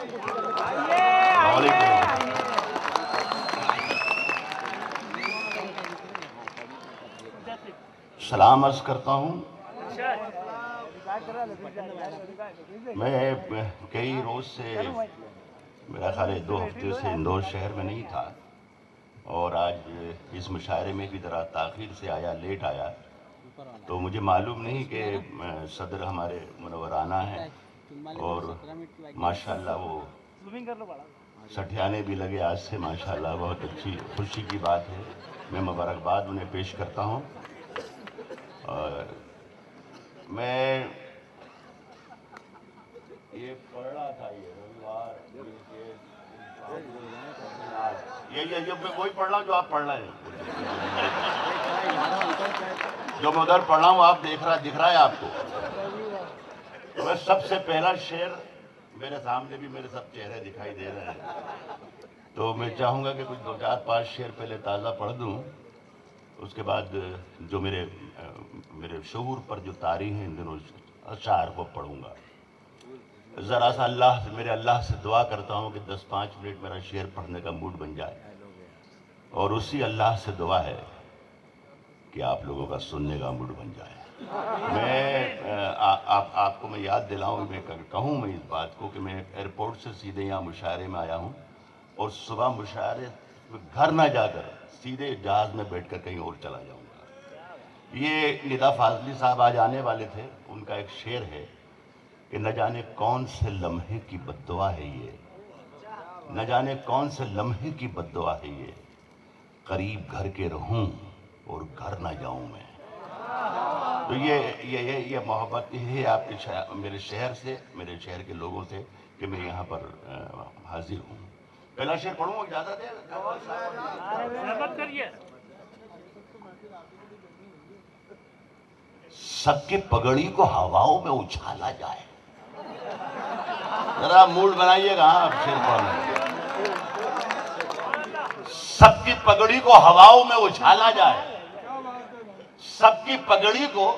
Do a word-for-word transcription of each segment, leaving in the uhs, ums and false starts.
सलाम अर्ज करता हूँ। मैं कई रोज से, मेरा ख्याल है दो हफ्ते से इंदौर शहर में नहीं था और आज इस मुशायरे में भी ज़रा ताख़ीर से आया, लेट आया, तो मुझे मालूम नहीं कि सदर हमारे मुनव्वराना है और माशाल्लाह वो सठियाने भी लगे आज से, माशाल्लाह बहुत अच्छी खुशी की बात है। मैं मुबारकबाद उन्हें पेश करता हूँ। और मैं ये पढ़ रहा था, ये रविवार ये ये ये मैं वही पढ़ रहा हूँ जो आप पढ़ रहे हैं, जो मैं उधर पढ़ रहा हूँ आप देख रहा दिख रहा है आपको। तो मैं सबसे पहला शेर, मेरे सामने भी मेरे सब चेहरे दिखाई दे रहे हैं, तो मैं चाहूँगा कि कुछ दो चार पाँच शेर पहले ताज़ा पढ़ दूँ, उसके बाद जो मेरे मेरे शऊर पर जो तारी हैं इन दिनों अशार को पढ़ूंगा। ज़रा सा अल्लाह से, मेरे अल्लाह से दुआ करता हूँ कि दस पाँच मिनट मेरा शेर पढ़ने का मूड बन जाए, और उसी अल्लाह से दुआ है कि आप लोगों का सुनने का मूड बन जाए। मैं आ, आप आपको मैं याद दिलाऊँ, मैं कहूँ मैं इस बात को कि मैं एयरपोर्ट से सीधे यहाँ मुशायरे में आया हूँ और सुबह मुशायरे घर ना जाकर सीधे जहाज़ में बैठकर कहीं और चला जाऊँगा। ये निदा फाजली साहब आज आने वाले थे, उनका एक शेर है कि न जाने कौन से लम्हे की बद्दुआ है ये, न जाने कौन से लम्हे की बद्दुआ है ये, करीब घर के रहूं और घर ना जाऊं मैं। तो ये ये ये ये मोहब्बत है आपके शहर, मेरे शहर से, मेरे शहर के लोगों से कि मैं यहाँ पर हाजिर हूँ। पहला शेर पढ़ूँ, इजाजत है? सबकी पगड़ी को हवाओं में उछाला जाए। जरा मूड बनाइएगा आप शेर पढ़ने। सबकी पगड़ी को हवाओं में उछाला जाए, सबकी पगड़ी को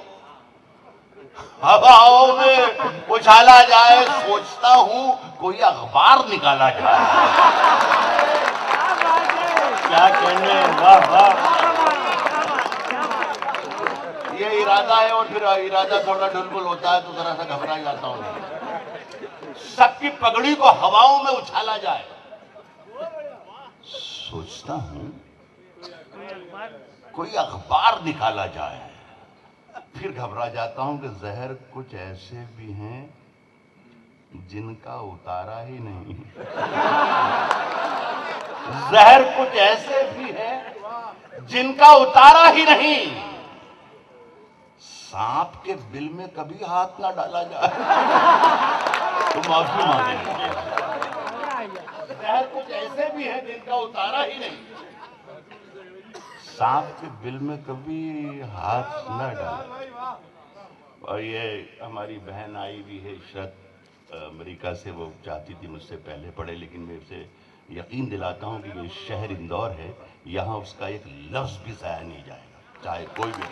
हवाओं में उछाला जाए, सोचता हूं कोई अखबार निकाला जाए। क्या कहने, वाह वाह। ये इरादा है और फिर इरादा थोड़ा ढुलमुल होता है तो जरा सा घबरा जाता हूँ। सबकी पगड़ी को हवाओं में उछाला जाए, सोचता हूं कोई अखबार निकाला जाए, फिर घबरा जाता हूं कि जहर कुछ ऐसे भी हैं जिनका उतारा ही नहीं। जहर कुछ ऐसे भी हैं जिनका उतारा ही नहीं, सांप के बिल में कभी हाथ ना डाला जाए तो माफी मांगे। जहर कुछ ऐसे भी है जिनका उतारा ही नहीं, सांप के बिल में कभी हाथ न डाला। और ये हमारी बहन आई भी है इशरत अमेरिका से, वो चाहती थी मुझसे पहले पढ़े, लेकिन मैं उसे यकीन दिलाता हूँ कि ये शहर इंदौर है, यहाँ उसका एक लफ्ज भी ज़ाया नहीं जाएगा, चाहे कोई भी।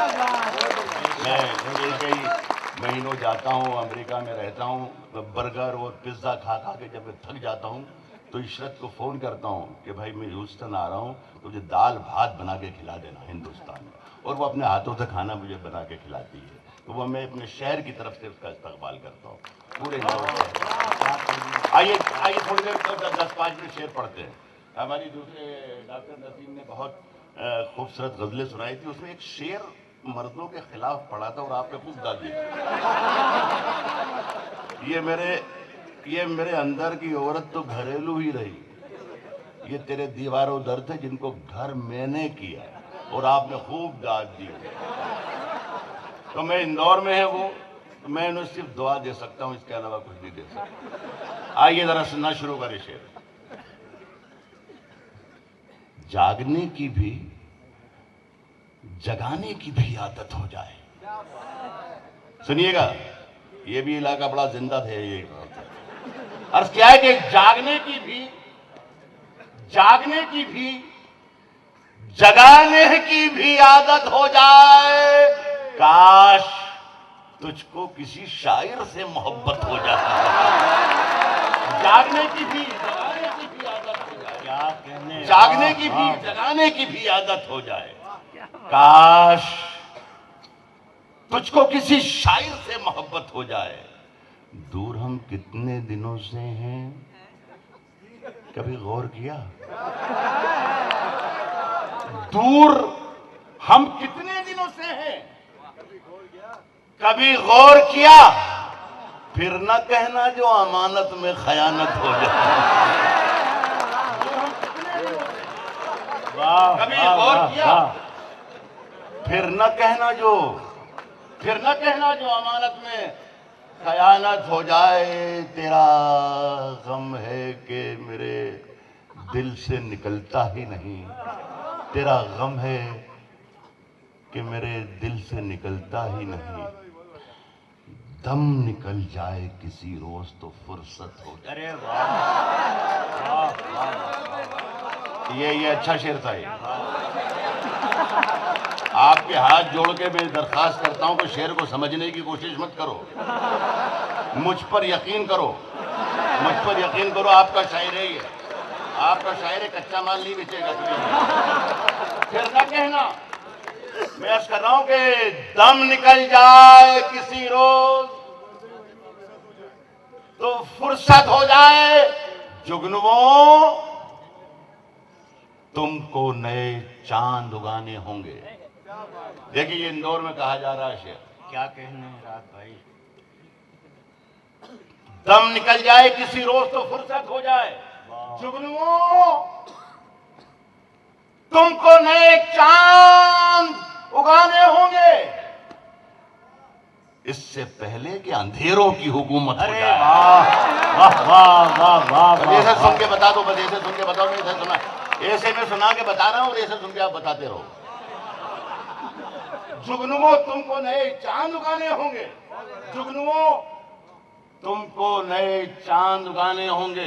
मैं कई महीनों जाता हूँ, अमेरिका में रहता हूँ, बर्गर और पिज़्ज़ा खा खा के जब मैं थक जाता हूँ तो इशरत को फ़ोन करता हूँ कि भाई मैं ह्यूस्टन आ रहा हूँ, तो मुझे दाल भात बना के खिला देना हिंदुस्तान में, और वो अपने हाथों से खाना मुझे बना के खिलाती है, तो वो मैं अपने शहर की तरफ से उसका इस्तकबाल करता हूँ पूरे। आइए आइए थोड़ी देर तक दस पाँच मिनट शेर पढ़ते हैं। हमारी दूसरे डॉक्टर नसीम ने बहुत खूबसूरत गज़लें सुनाई थी, उसमें एक शेर मर्दों के खिलाफ पढ़ा था और आपने खूब गा दिया। ये मेरे ये मेरे अंदर की औरत तो घरेलू ही रही, ये तेरे दीवारों दर थे जिनको घर मैंने किया और आपने खूब दाद दी। तो मैं इंदौर में है वो, तो मैं उन्हें सिर्फ दुआ दे सकता हूँ, इसके अलावा कुछ नहीं दे सकता। आइए जरा सुनना शुरू करें शेर। जागने की भी जगाने की भी आदत हो जाए। सुनिएगा, ये भी इलाका बड़ा जिंदा थे। ये अर्ज क्या है कि जागने की भी जागने की भी जगाने की भी आदत हो जाए, काश तुझको किसी शायर से मोहब्बत हो जाती। जागने की भी जगाने की भी आदत हो जाए। क्या कहने, जागने की भी जगाने की भी आदत हो जाए। काश तुझको किसी शायर से मोहब्बत हो जाए। दूर हम कितने दिनों से हैं, कभी गौर किया? दूर हम कितने दिनों से हैं, कभी गौर किया? फिर न कहना जो अमानत में खयानत हो जाए। कभी गौर किया? फिर न कहना जो फिर न कहना जो अमानत में खयानत हो जाए। तेरा गम है कि मेरे दिल से निकलता ही नहीं। तेरा गम है कि मेरे दिल से निकलता ही नहीं। दम निकल जाए किसी रोज तो फुर्सत हो जाए। अरे वाह, ये ये अच्छा शेर था। ये आपके हाथ जोड़ के मैं दरखास्त करता हूं कि शेर को समझने की कोशिश मत करो। मुझ पर यकीन करो, मुझ पर यकीन करो। आपका शायर है ये, आपका शायर कच्चा माल नहीं बेचेगा। फिर ना कहना, मैं अर्ज कर रहा हूं कि दम निकल जाए किसी रोज तो फुर्सत हो जाए। जुगनुओं तुमको नए चांद उगाने होंगे। देखिए ये इंदौर में कहा जा रहा है शेर। क्या कहने राहत भाई। दम निकल जाए किसी रोज तो फुर्सत हो जाए। जुगनुओं तुमको नए चांद उगाने होंगे, इससे पहले कि अंधेरों की हुकूमत हो जाए। वाह वाह वाह वाह वाह। ऐसे सुन के बता दो, बस ऐसे सुन के बताओ। ऐसे सुना, ऐसे मैं सुना के बता रहा हूं और ऐसे सुन के आप बताते रहो। जुगनुओं तुमको नए चांद उगाने होंगे। जुगनुओं तुमको नए चांद उगाने होंगे,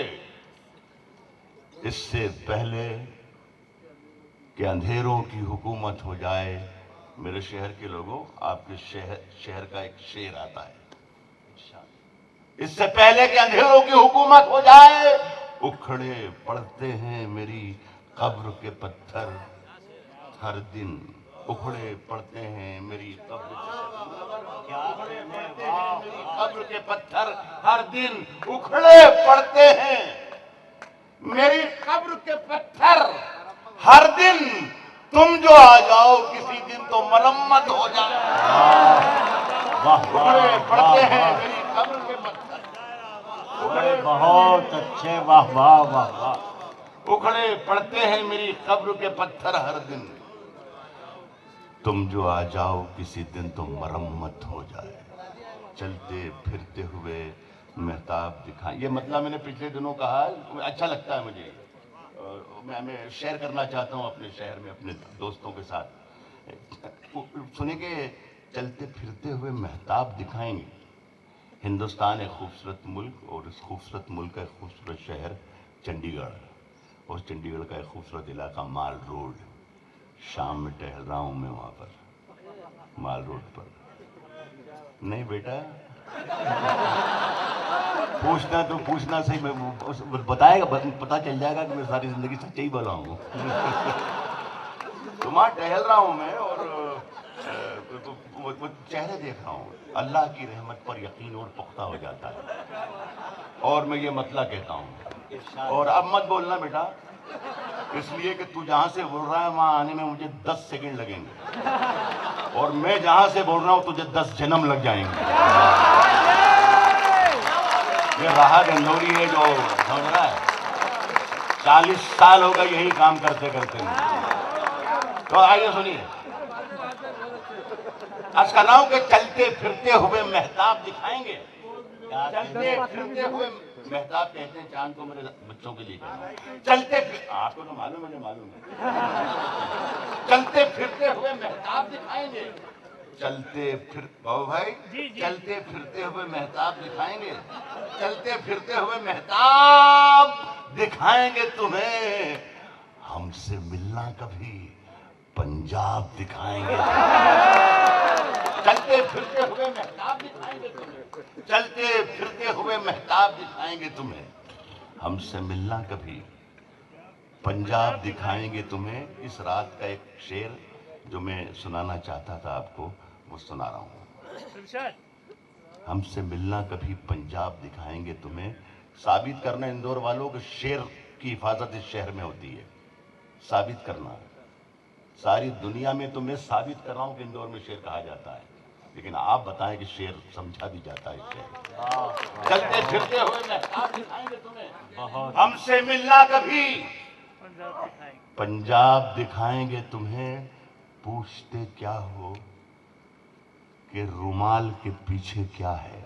इससे पहले कि अंधेरों की हुकूमत हो जाए। मेरे शहर के लोगों, आपके शहर शहर का एक शेर आता है। इससे पहले कि अंधेरों की हुकूमत हो जाए, उखड़े पड़ते हैं मेरी कब्र के पत्थर हर दिन। उखड़े पड़ते हैं मेरी कब्र कब्र के पत्थर हर दिन। उखड़े पड़ते हैं मेरी कब्र के पत्थर हर दिन। तुम जो आ जाओ किसी दिन तो मरम्मत हो जाए। उखड़े पड़ते हैं मेरी कब्र के पत्थर। उखड़े बहुत अच्छे, वाह वाह वाह वाह। उखड़े पड़ते हैं मेरी कब्र के पत्थर हर दिन। तुम जो आ जाओ किसी दिन तो मरम्मत हो जाए। चलते फिरते हुए महताब दिखाएं। ये मतलब मैंने पिछले दिनों कहा, अच्छा लगता है मुझे। मैं मैं शेयर करना चाहता हूँ अपने शहर में अपने दोस्तों के साथ। सुनिए कि चलते फिरते हुए महताब दिखाएंगे। हिंदुस्तान एक खूबसूरत मुल्क और इस खूबसूरत मुल्क का एक खूबसूरत शहर चंडीगढ़ और चंडीगढ़ का एक खूबसूरत इलाका माल रोड। शाम में टहल रहा हूँ मैं वहाँ पर माल रोड पर। नहीं बेटा पूछना तो पूछना सही, मैं बताएगा, पता चल जाएगा कि मैं सारी जिंदगी सच्चे ही बोला हूँ। तो वहाँ टहल रहा हूँ मैं और वो, वो चेहरे देख रहा हूँ। अल्लाह की रहमत पर यकीन और पुख्ता हो जाता है। और मैं ये मतला कहता हूँ, और अब मत बोलना बेटा, इसलिए कि तू जहाँ से बोल रहा है वहाँ आने में मुझे दस सेकंड लगेंगे और मैं जहाँ से बोल रहा हूँ तुझे दस जन्म लग जाएंगे। ये राहत इंदौरी है जो समझ रहा है, चालीस साल हो गए यही काम करते करते। तो आइए सुनिए, आज का नाम के चलते फिरते हुए महताब दिखाएंगे। चलते फिरते हुए महताब कहते हैं चांद को, मेरे बच्चों के लिए चलते फिर, आपको तो मालूम मुझे मालूम है। चलते फिरते हुए महताब दिखाएंगे। चलते फिर बाबू भाई जी, जी। चलते फिरते हुए महताब दिखाएंगे। चलते फिरते हुए महताब दिखाएंगे तुम्हें। हमसे मिलना कभी पंजाब दिखाएंगे। चलते फिरते हुए महताब दिखाएंगे तुम्हें। चलते फिरते हुए महताब दिखाएंगे तुम्हें। हमसे मिलना कभी, पंजाब दिखाएंगे तुम्हें। इस रात का एक शेर जो मैं सुनाना चाहता था आपको, वो सुना रहा हूँ। हमसे मिलना कभी, पंजाब दिखाएंगे तुम्हें। साबित करना इंदौर वालों कि शेर की हिफाजत इस शहर में होती है। साबित करना, सारी दुनिया में तो मैं साबित कर रहा हूं कि इंदौर में शेर कहा जाता है, लेकिन आप बताएं कि शेर समझा भी जाता है शेर। चलते फिरते हुए मैं आप दिखाएंगे तुम्हें। हमसे मिलना कभी, पंजाब दिखाएंगे तुम्हें। पूछते क्या हो कि रुमाल के पीछे क्या है।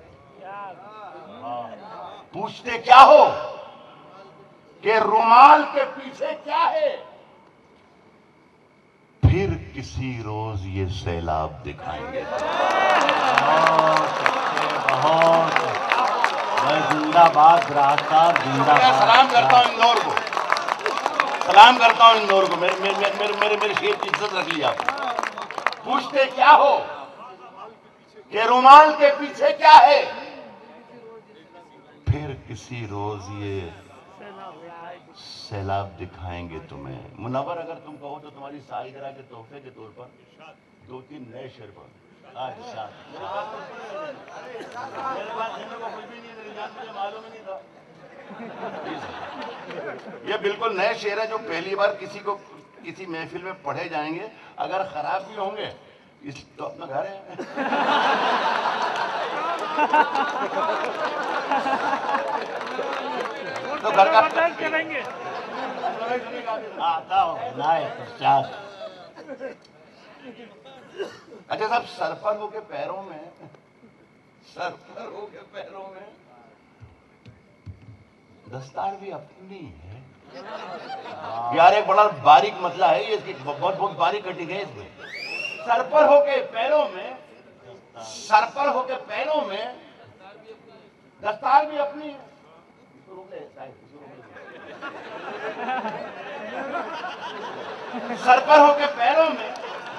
पूछते क्या हो कि रुमाल के पीछे क्या है। फिर किसी रोज ये सैलाब दिखाएंगे। बहुत अच्छे, बहुत। मैं जिंदाबाद राहत साहब, जिंदाबाद। सलाम करता हूँ इंदौर को, सलाम करता हूँ इंदौर को। मेरे मेरे मेरे मेरे मेरे शेर की इज्जत रख लिया। पूछते क्या हो कि रुमाल के पीछे क्या है। फिर किसी रोज ये सैलाब दिखाएंगे तुम्हें। मुनव्वर, अगर तुम कहो तो तुम्हारी सालगिरह के तोहफे के तौर पर दो तीन नए शेर पढ़ो। आज शाम मेरे पास देने को कुछ भी नहीं, मेरी जान मुझे मालूम ही नहीं था। ये बिल्कुल नए शेर है जो पहली बार किसी को किसी महफिल में पढ़े जाएंगे। अगर खराब भी होंगे इस तो अपना घर है। तो घर का करेंगे आता हो नाय प्रसाद। अच्छा साहब, सर पर हो के पैरों में, सर पर हो के पैरों में दस्तार भी अपनी है। यार एक बड़ा बारीक मतला है ये, इसकी बहुत बहुत बारीक कटिंग है इसमें। सर पर हो के पैरों में, सर पर हो के पैरों में दस्तार भी अपनी है। सर पर हो के पैरों में,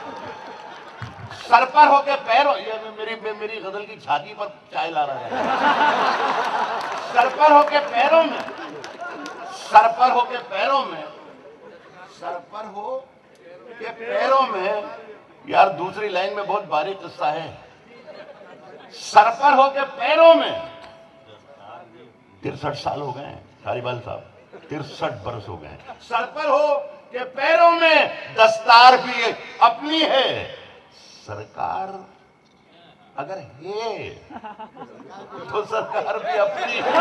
सर पर हो के पैरों, ये मेरी मेरी गजल की छाती पर चाय ला रहा है। सर पर हो के पैरों में, सर पर हो के पैरों में, सर पर हो के पैरों में। यार दूसरी लाइन में बहुत बारीक किस्सा है। सर पर हो के पैरों में, तिरसठ साल हो गए कारीबाल साहब, तिरसठ बरस हो गए। सर पर हो के पैरों में दस्तार भी अपनी है। सरकार अगर है तो सरकार भी अपनी है।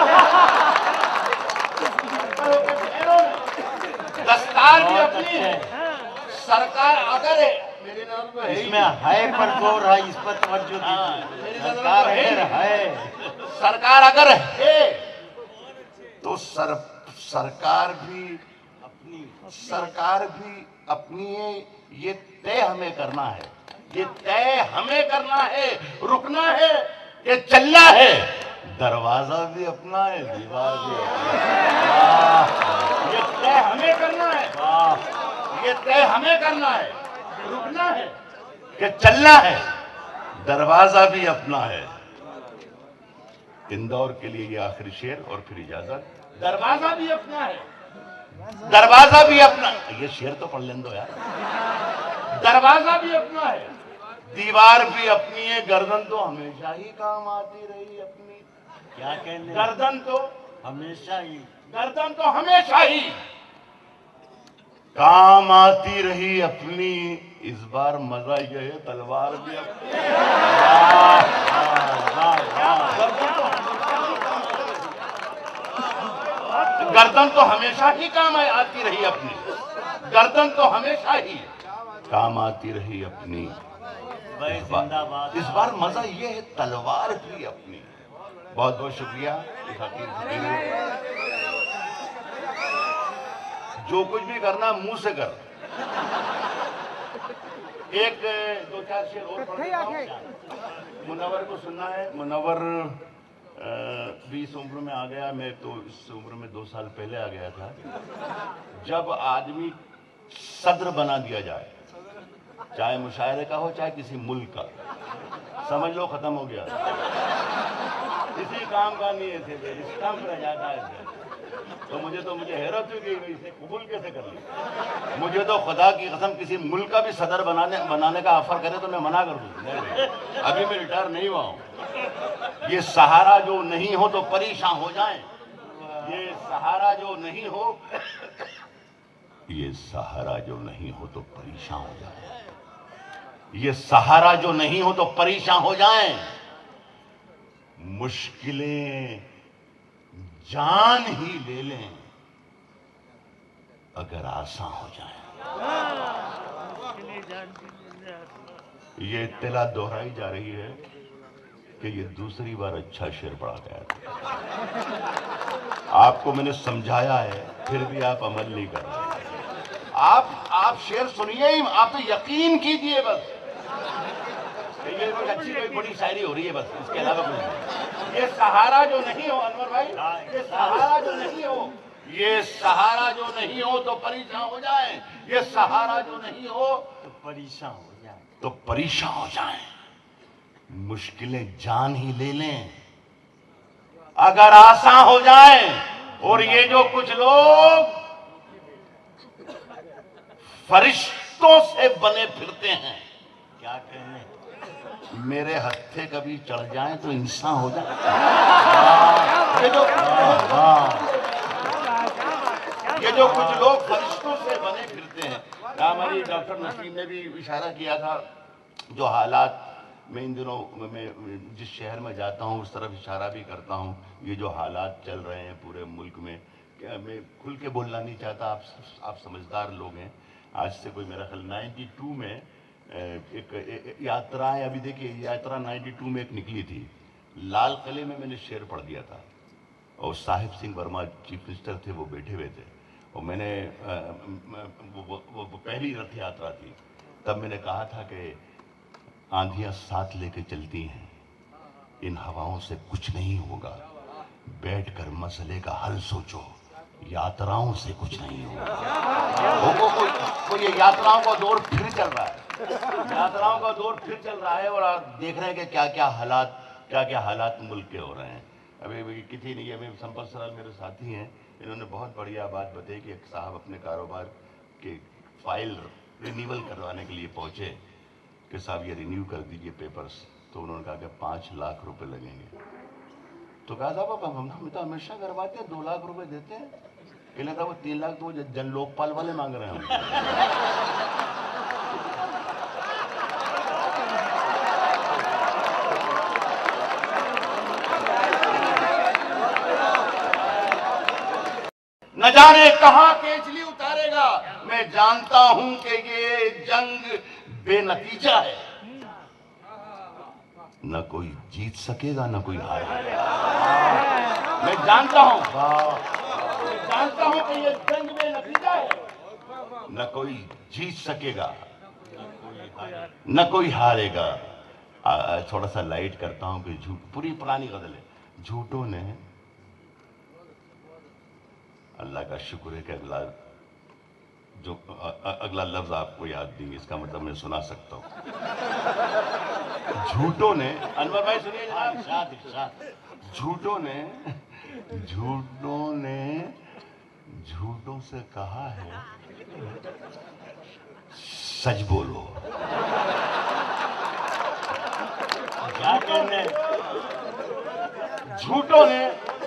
दस्तार भी अपनी है, सरकार अगर है। मेरे नाम तो है, इसमें है पर जोर है, इस पर तवज्जो दीजिए। सरकार अगर है, सरकार अगर है तो सर सरकार भी अपनी, सरकार भी अपनी है। ये तय हमें करना है, ये तय हमें करना है। रुकना है कि चलना है। दरवाजा भी अपना है, दीवार भी अपना है। ये तय हमें करना है, ये तय हमें करना है। रुकना है कि चलना है, दरवाजा भी अपना है। इंदौर के लिए ये आखिरी शेर और फिर इजाजत। दरवाजा भी अपना है, दरवाजा भी अपना। ये शेर तो पढ़ लें दो यार। दरवाजा भी अपना है, दीवार भी अपनी है। गर्दन तो हमेशा ही काम आती रही अपनी। क्या कहने, गर्दन तो हमेशा ही, गर्दन तो हमेशा ही काम आती रही अपनी। इस बार मजा ये है, तलवार भी अपनी। गर्दन तो हमेशा ही काम आती रही अपनी। गर्दन तो हमेशा ही काम आती रही अपनी। इस बार, इस बार मजा ये है, तलवार भी अपनी। बहुत बहुत शुक्रिया इस हकीर फकीर। जो कुछ भी करना मुंह से कर। एक दो चार शेर और पढ़ देता हूं। मुनव्वर को सुनना है। मुनव्वर बीस उम्र में आ गया, मैं तो इस उम्र में दो साल पहले आ गया था। जब आदमी सदर बना दिया जाए, चाहे मुशायरे का हो चाहे किसी मुल्क का, समझ लो खत्म हो गया। किसी काम का नहीं है, स्टंप रह जाता है। तो मुझे तो मुझे हैरत हुई कि इसे कबूल कैसे कर लिया। मुझे तो खुदा की कसम किसी मुल्क का भी सदर बनाने बनाने का ऑफर करे तो मैं मना कर दूं। अभी मैं रिटायर नहीं हुआ हूं। ये सहारा जो नहीं हो तो परेशान हो जाए, ये सहारा जो नहीं हो ये सहारा जो नहीं हो तो परेशान हो जाए, ये सहारा जो नहीं हो तो परेशान हो जाए। मुश्किलें जान ही ले लें अगर आसान हो जाए। ये इत्तला दोहराई जा रही है कि ये दूसरी बार अच्छा शेर पढ़ा गया था। आपको मैंने समझाया है फिर भी आप अमल नहीं कर रहे। आप आप शेर सुनिए ही, आप तो यकीन कीजिए बस। ये कोई अच्छी कोई बड़ी शायरी हो रही है बस, इसके अलावा कुछ नहीं। ये सहारा जो नहीं हो अनवर भाई, ये सहारा जो नहीं हो, ये सहारा जो नहीं हो तो परेशान हो जाए, ये सहारा जो नहीं हो तो परेशान हो जाए, तो परेशान हो जाए। मुश्किलें जान ही ले लें अगर आसान हो जाए। और ये जो कुछ लोग फरिश्तों से बने फिरते हैं, क्या कहने, मेरे हत्थे कभी चढ़ जाए तो इंसान हो जाए। ये जो ये जो कुछ लोग फरिश्तों से बने फिरते हैं, हमारी डॉक्टर नसीम ने भी इशारा किया था, जो हालात मैं इन दिनों मैं जिस शहर में जाता हूँ उस तरफ इशारा भी करता हूँ। ये जो हालात चल रहे हैं पूरे मुल्क में, क्या मैं खुल के बोलना नहीं चाहता, आप आप समझदार लोग हैं। आज से कोई मेरा ख्याल बानवे में एक, एक यात्राएं, अभी देखिए यात्रा बानवे में एक निकली थी, लाल किले में मैंने शेर पढ़ दिया था और साहिब सिंह वर्मा चीफ मिनिस्टर थे, वो बैठे हुए थे और मैंने वो, वो, वो, वो पहली रथ यात्रा थी। तब मैंने कहा था कि आंधियां साथ लेके चलती हैं, इन हवाओं से कुछ नहीं होगा, बैठकर मसले का हल सोचो, यात्राओं से कुछ नहीं होगा। वो, वो, वो, वो ये यात्राओं का दौर फिर चल रहा है, यात्राओं का दौर फिर चल रहा है और आप देख रहे हैं कि क्या क्या हालात क्या क्या हालात मुल्क के हो रहे हैं। अभी किसी नहीं, अभी संपत सराल मेरे साथी हैं, इन्होंने बहुत बढ़िया बात बताई कि एक साहब अपने कारोबार के फाइल रिन्यूअल करवाने के लिए पहुंचे कि साहब ये रिन्यू कर दीजिए पेपर्स। तो उन्होंने कहा कि पाँच लाख रुपए लगेंगे। तो कहा साहब हम हम तो हमेशा करवाते हैं, दो लाख रुपए देते हैं। कहने था वो तीन लाख तो जन लोकपाल वाले मांग रहे हैं। न जाने कहां केचली उतारेगा। मैं जानता हूं कि ये जंग बेनतीजा है, न कोई जीत सकेगा न कोई हारेगा। मैं जानता हूं मैं जानता हूं कि ये जंग बेनतीजा है, न कोई जीत सकेगा न कोई हारेगा। आ, थोड़ा सा लाइट करता हूं कि झूठ, पूरी पुरानी गजल है। झूठों ने, अल्लाह का शुक्र है कि अगला जो अ, अगला लफ्ज आपको याद नहीं, इसका मतलब मैं सुना सकता हूँ। झूठों ने, अनवर भाई सुनिए इरशाद इरशाद, झूठों ने झूठों ने झूठों से कहा है सच बोलो। क्या कहने, झूठों ने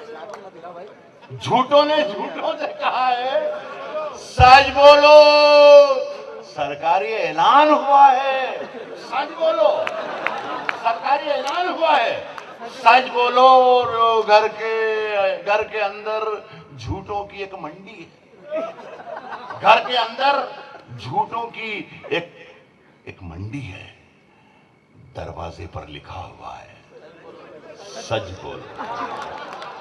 झूठों ने झूठों से कहा है सच बोलो। सरकारी ऐलान हुआ है, सच बोलो, सरकारी ऐलान हुआ है, सच बोलो। और घर के घर के अंदर झूठों की एक मंडी है, घर के अंदर झूठों की एक एक मंडी है, दरवाजे पर लिखा हुआ है सच बोलो।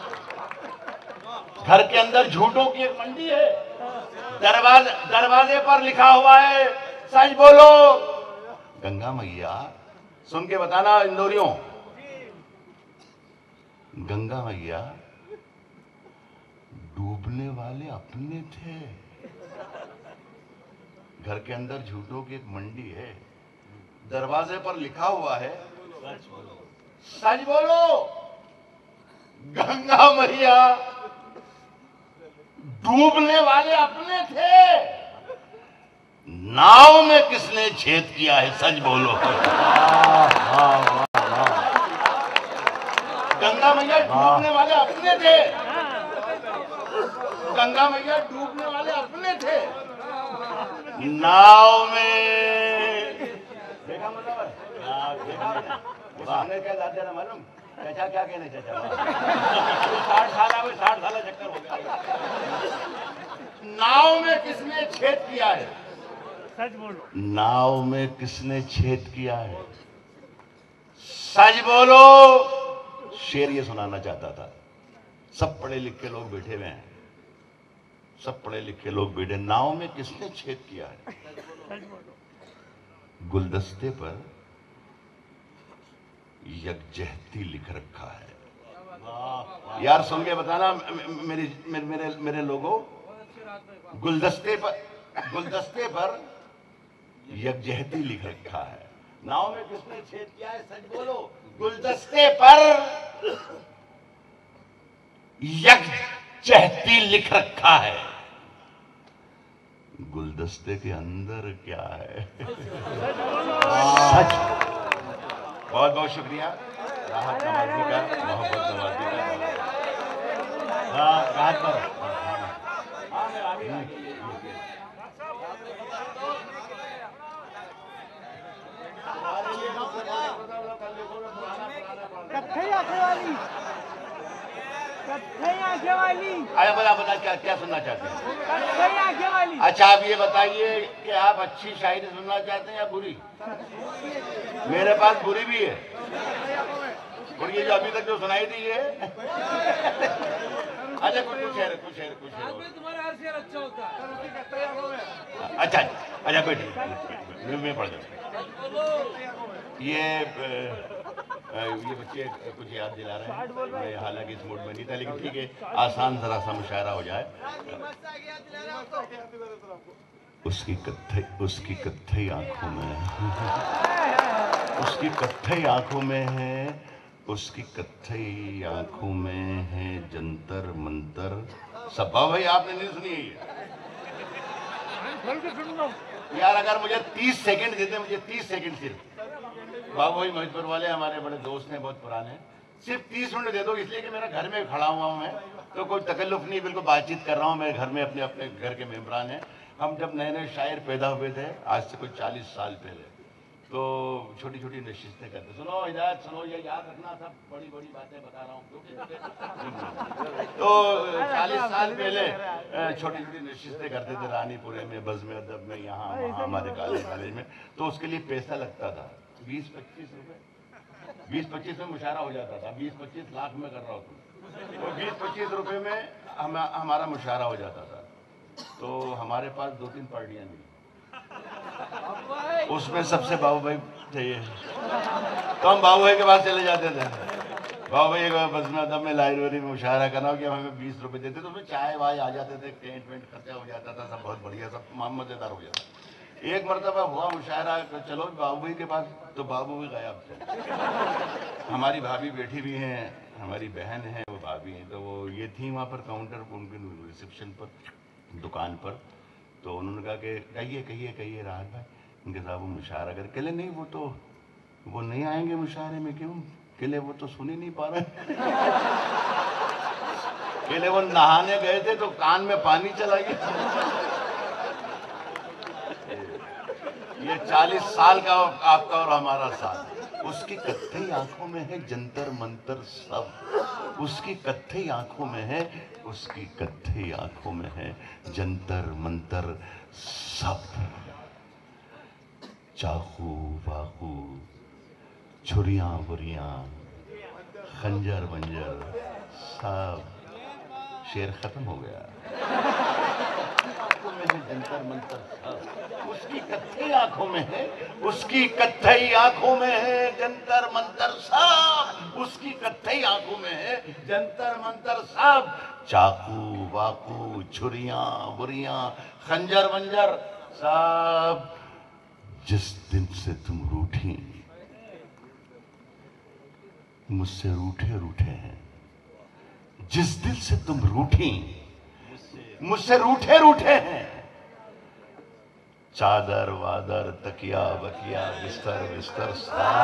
घर के अंदर झूठों की एक मंडी है, दरवाजे दरवाजे पर लिखा हुआ है सच बोलो। गंगा मैया, सुन के बताना इंदौरियों, गंगा मैया डूबने वाले अपने थे। घर के अंदर झूठों की एक मंडी है, दरवाजे पर लिखा हुआ है सच बोलो, सच बोलो। गंगा मैया डूबने वाले अपने थे, नाव में किसने छेद किया है? सच बोलो। गंगा मैया डूबने वाले अपने थे, गंगा मैया डूबने वाले अपने थे, नाव में देखा मतलब क्या जाते ना मालूम चाचा क्या कहने चाचा साठ साल आवे साठ साल चक्कर हो गया। नाव में किसने छेद किया है? सच बोलो। नाव में किसने छेद किया है? सच बोलो। शेर ये सुनाना चाहता था। सब पढ़े लिखे लोग बैठे हुए हैं, सब पढ़े लिखे लोग बैठे। नाव में किसने छेद किया है? गुलदस्ते पर यकजहती लिख रखा है। यार सुन के बताना मेरे मेरे मेरे, मेरे लोगों, गुलदस्ते पर गुलदस्ते पर यकजहती लिख रखा है। नाव में किसने छेद किया है? सच बोलो। गुलदस्ते पर यकजहती लिख रखा है। गुलदस्ते के अंदर क्या है? सच। बहुत बहुत शुक्रिया राहत नवाजी का, मोहब्बत नवाजी का। हाँ, राहत पर अरे बता बता क्या क्या सुनना चाहते हैं? अच्छा आप ये बताइए कि आप अच्छी शायरी सुनना चाहते हैं या बुरी? मेरे पास बुरी भी है, और ये जो अभी तक जो सुनाई दी है अच्छा कुछ कुछ शेर कुछ शेर कुछ शेर तुम्हारा हर शेर अच्छा होता है। अच्छा अच्छा बैठिए मैं पढ़ जाऊँ। ये ये बच्चे कुछ याद दिला रहे हैं, मैं हालांकि इस मूड में नहीं था, लेकिन ठीक है आसान जरा सा मुशायरा हो जाए। उसकी कत्थई उसकी कत्थई आंखों में उसकी कत्थई आंखों में है उसकी कत्थई आंखों में है जंतर मंतर। सपा भाई आपने नहीं सुनी है यार? अगर मुझे तीस सेकंड देते, मुझे तीस सेकंड सिर्फ, बाबू भाई महिदपुर वाले हमारे बड़े दोस्त हैं, बहुत पुराने, सिर्फ तीस मिनट दे दो, इसलिए कि मेरा घर में खड़ा हुआ हूँ मैं, तो कोई तकल्लुफ नहीं, बिल्कुल बातचीत कर रहा हूँ। मेरे घर में अपने अपने घर के मेम्बरान हैं। हम जब नए नए शायर पैदा हुए थे, आज से कुछ चालीस साल पहले, तो छोटी छोटी नशिस्तें करते, सुनो हिदायत सुनो, ये याद रखना, सब बड़ी बड़ी बातें बता रहा हूँ। तो चालीस साल पहले छोटी छोटी नशिस्तें करते थे रानीपुरे में, बज़्म अदब में, यहाँ वहाँ हमारे कॉलेज कॉलेज में। तो उसके लिए पैसा लगता था बीस पच्चीस रुपए, बीस पच्चीस में मुशायरा हो जाता था। बीस पच्चीस लाख में कर रहा हूँ तो बीस पच्चीस रुपए में हम हमारा मुशायरा हो जाता था। तो हमारे पास दो तीन पार्टियां थी, उसमें सबसे बाबू भाई थे, तो हम बाबू भाई के पास चले जाते थे। बाबू भाई बज़्म अदब में लाइब्रेरी में मुशायरा करना कि हमें बीस रुपए देते, तो उसमें चाय वाय आ जाते थे, टेंट वेंट खर्चा हो जाता था, सब बहुत बढ़िया, सब मजेदार हो जाता। एक मरतबा हुआ मुशायरा, चलो बाबू भाई के पास, तो बाबू भी गायब थे। हमारी भाभी बैठी हुई हैं, हमारी बहन है, वो भाभी हैं, तो वो ये थी वहाँ पर काउंटर उनके रिसेप्शन पर, दुकान पर। तो उन्होंने कहा कि कहिए कहिए कहिए राहत भाई, उनके साथ वो मुशायरा कर, कहले नहीं वो तो वो नहीं आएंगे मुशायरे में। क्यों? कहले वो तो सुन ही नहीं पा रहे। कहले वो नहाने गए थे तो कान में पानी चला गया। ये चालीस साल का आपका और हमारा साथ। उसकी कत्थई आंखों में है जंतर मंतर सब, उसकी कत्थई आंखों में है उसकी कत्थई आंखों में है जंतर मंतर सब। चाकू वाकू, छुरियां बुरियां, खंजर बंजर सब। शेर खत्म हो गया। जंतर मंतर सब, उसकी कत्थई आंखों में है उसकी कत्थई आंखों में है जंतर मंतर सब, उसकी कत्थई आंखों में है जंतर मंतर सब। चाकू वाकू, छुरियां बुरियां, खंजर बंजर सब। जिस दिन से तुम रूठी, मुझसे रूठे रूठे हैं, जिस दिल से तुम रूठी मुझसे रूठे रूठे हैं। चादर वादर तकिया बकिया बिस्तर बिस्तर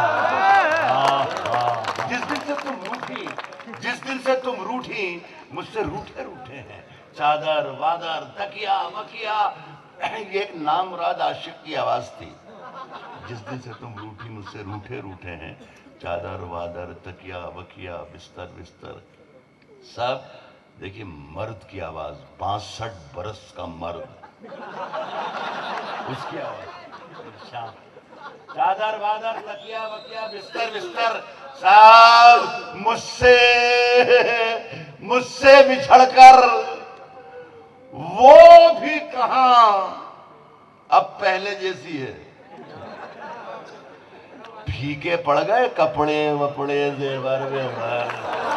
जिस दिन से तुम रूठी जिस दिन से तुम रूठी मुझसे रूठे रूठे हैं। चादर वादर तकिया बकिया, ये एक नामराद आशिक की आवाज थी। जिस दिन से तुम रूठी मुझसे रूठे रूठे हैं। चादर वादर तकिया बकिया बिस्तर बिस्तर सब। देखिए मर्द की आवाज, बासठ बरस का मर्द, उसकी आवाज। चादर वादर तकिया बकिया बिस्तर बिस्तर सब मुझसे मुझसे बिछड़कर वो भी कहां अब पहले जैसी है। फीके पड़ गए कपड़े वपड़े जेवर वेवर।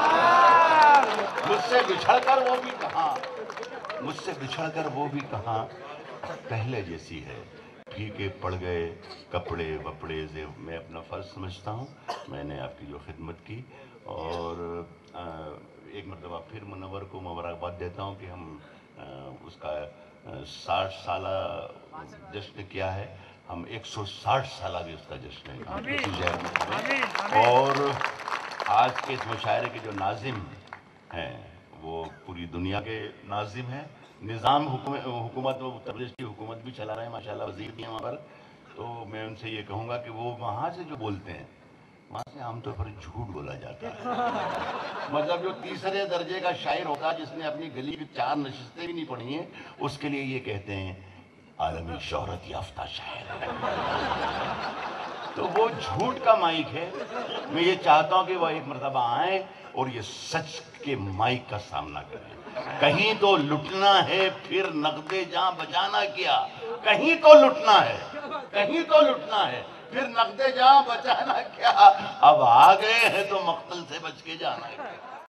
मुझसे बिछड़कर वो भी कहां मुझसे बिछड़कर वो भी कहां पहले जैसी है। फीके पड़ गए कपड़े वपड़े जे। मैं अपना फ़र्ज समझता हूँ, मैंने आपकी जो खिदमत की, और आ, एक मरतबा फिर मुनव्वर को मुबारकबाद देता हूँ कि हम आ, उसका साठ साला जश्न किया है। हम एक सौ साठ साला भी उसका जश्न है। और आज के इस मुशायरे के जो नाजिम हैं वो पूरी दुनिया के नाजिम हैं। निज़ाम हुकूमत में उत्तर प्रदेश की हुकूमत भी चला रहे हैं माशाल्लाह, वजीर भी हैं वहाँ पर। तो मैं उनसे ये कहूँगा कि वो वहाँ से जो बोलते हैं वहाँ से आमतौर पर झूठ बोला जाता है। मतलब जो तीसरे दर्जे का शायर होता है जिसने अपनी गली की चार नशिस्तें भी नहीं पढ़ी हैं, उसके लिए ये कहते हैं आलमी शोहरत याफ्ता शायर। तो वो झूठ का माइक है। मैं ये चाहता हूँ कि वह एक मरतबा आए और ये सच के माइक का सामना करें। कहीं तो लुटना है फिर नकदे जहां बचाना क्या। कहीं तो लुटना है कहीं तो लुटना है फिर नकदे जहां बचाना क्या। अब आ गए हैं तो मक्तल से बच के जाना है।